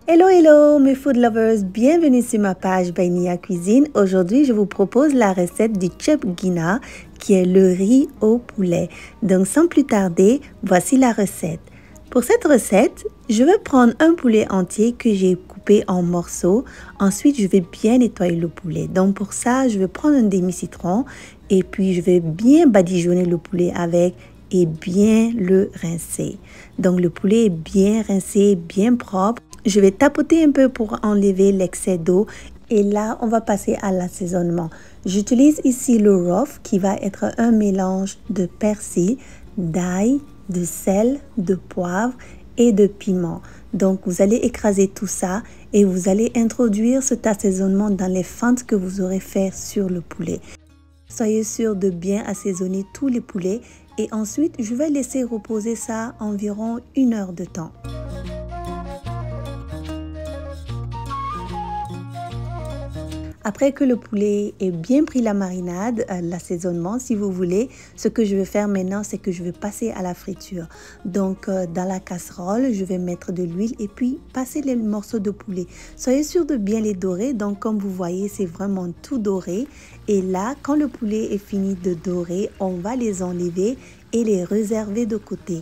Hello, hello mes food lovers, bienvenue sur ma page by Nia Cuisine. Aujourd'hui, je vous propose la recette du chop gina qui est le riz au poulet. Donc sans plus tarder, voici la recette. Pour cette recette, je vais prendre un poulet entier que j'ai coupé en morceaux. Ensuite, je vais bien nettoyer le poulet. Donc pour ça, je vais prendre un demi-citron et puis je vais bien badigeonner le poulet avec et bien le rincer. Donc le poulet est bien rincé, bien propre. Je vais tapoter un peu pour enlever l'excès d'eau et là on va passer à l'assaisonnement. J'utilise ici le rough qui va être un mélange de persil, d'ail, de sel, de poivre et de piment. Donc vous allez écraser tout ça et vous allez introduire cet assaisonnement dans les fentes que vous aurez fait sur le poulet. Soyez sûr de bien assaisonner tous les poulets et ensuite je vais laisser reposer ça environ 1 heure de temps. Après que le poulet ait bien pris la marinade, l'assaisonnement si vous voulez, ce que je vais faire maintenant, c'est que je vais passer à la friture. Donc dans la casserole, je vais mettre de l'huile et puis passer les morceaux de poulet. Soyez sûr de bien les dorer. Donc comme vous voyez, c'est vraiment tout doré. Et là, quand le poulet est fini de dorer, on va les enlever et les réserver de côté.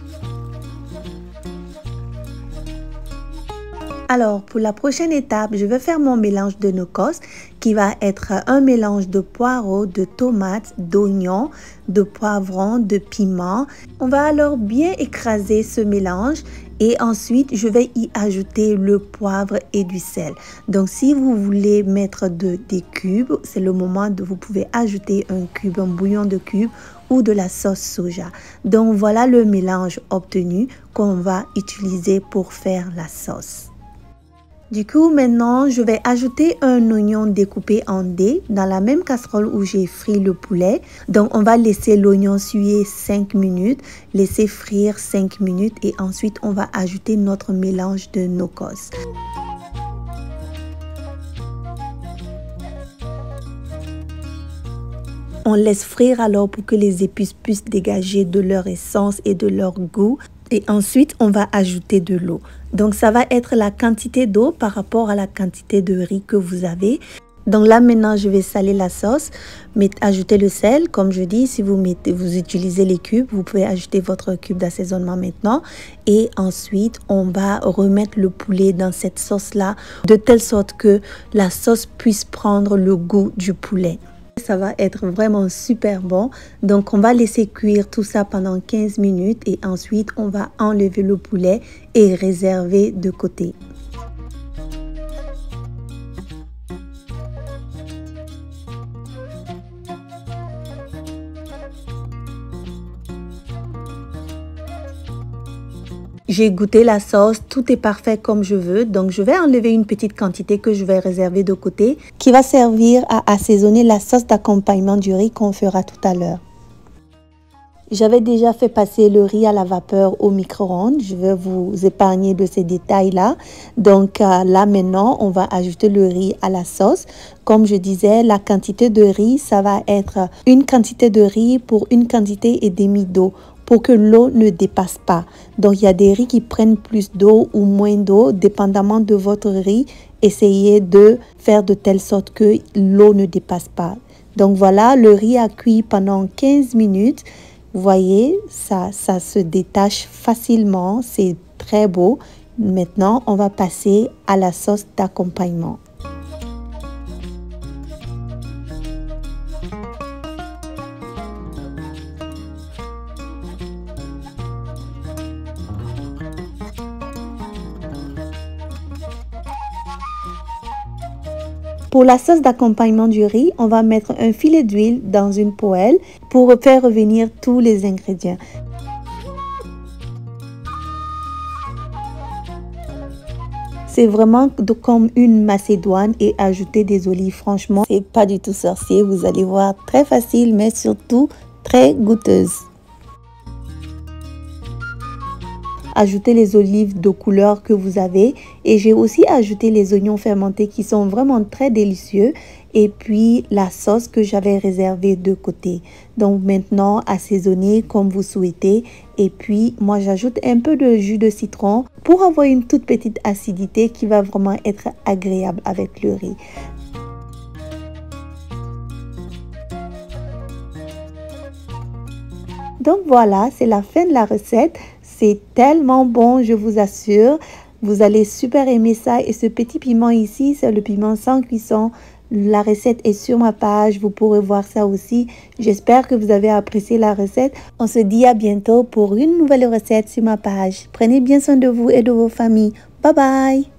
Alors, pour la prochaine étape, je vais faire mon mélange de nocos qui va être un mélange de poireaux, de tomates, d'oignons, de poivrons, de piments. On va alors bien écraser ce mélange et ensuite, je vais y ajouter le poivre et du sel. Donc, si vous voulez mettre des cubes, c'est le moment de vous pouvez ajouter un cube, un bouillon de cubes ou de la sauce soja. Donc, voilà le mélange obtenu qu'on va utiliser pour faire la sauce. Du coup, maintenant, je vais ajouter un oignon découpé en dés dans la même casserole où j'ai frit le poulet. Donc, on va laisser l'oignon suer 5 minutes, laisser frire 5 minutes et ensuite, on va ajouter notre mélange de nocos. On laisse frire alors pour que les épices puissent dégager de leur essence et de leur goût. Et ensuite, on va ajouter de l'eau. Donc, ça va être la quantité d'eau par rapport à la quantité de riz que vous avez. Donc là, maintenant, je vais saler la sauce. Ajouter le sel. Comme je dis, si vous utilisez les cubes, vous pouvez ajouter votre cube d'assaisonnement maintenant. Et ensuite, on va remettre le poulet dans cette sauce-là de telle sorte que la sauce puisse prendre le goût du poulet. Ça va être vraiment super bon. Donc, on va laisser cuire tout ça pendant 15 minutes et ensuite, on va enlever le poulet et réserver de côté. J'ai goûté la sauce, tout est parfait comme je veux. Donc, je vais enlever une petite quantité que je vais réserver de côté qui va servir à assaisonner la sauce d'accompagnement du riz qu'on fera tout à l'heure. J'avais déjà fait passer le riz à la vapeur au micro-ondes. Je vais vous épargner de ces détails-là. Donc là, maintenant, on va ajouter le riz à la sauce. Comme je disais, la quantité de riz, ça va être une quantité de riz pour une quantité et demie d'eau, pour que l'eau ne dépasse pas. Donc, il y a des riz qui prennent plus d'eau ou moins d'eau, dépendamment de votre riz. Essayez de faire de telle sorte que l'eau ne dépasse pas. Donc, voilà, le riz a cuit pendant 15 minutes. Vous voyez, ça se détache facilement. C'est très beau. Maintenant, on va passer à la sauce d'accompagnement. Pour la sauce d'accompagnement du riz, on va mettre un filet d'huile dans une poêle pour faire revenir tous les ingrédients. C'est vraiment comme une macédoine et ajouter des olives. Franchement, c'est pas du tout sorcier. Vous allez voir, très facile, mais surtout très goûteuse. Ajoutez les olives de couleur que vous avez. Et j'ai aussi ajouté les oignons fermentés qui sont vraiment très délicieux. Et puis la sauce que j'avais réservée de côté. Donc maintenant, assaisonnez comme vous souhaitez. Et puis moi, j'ajoute un peu de jus de citron pour avoir une toute petite acidité qui va vraiment être agréable avec le riz. Donc voilà, c'est la fin de la recette. C'est tellement bon, je vous assure. Vous allez super aimer ça. Et ce petit piment ici, c'est le piment sans cuisson. La recette est sur ma page. Vous pourrez voir ça aussi. J'espère que vous avez apprécié la recette. On se dit à bientôt pour une nouvelle recette sur ma page. Prenez bien soin de vous et de vos familles. Bye bye!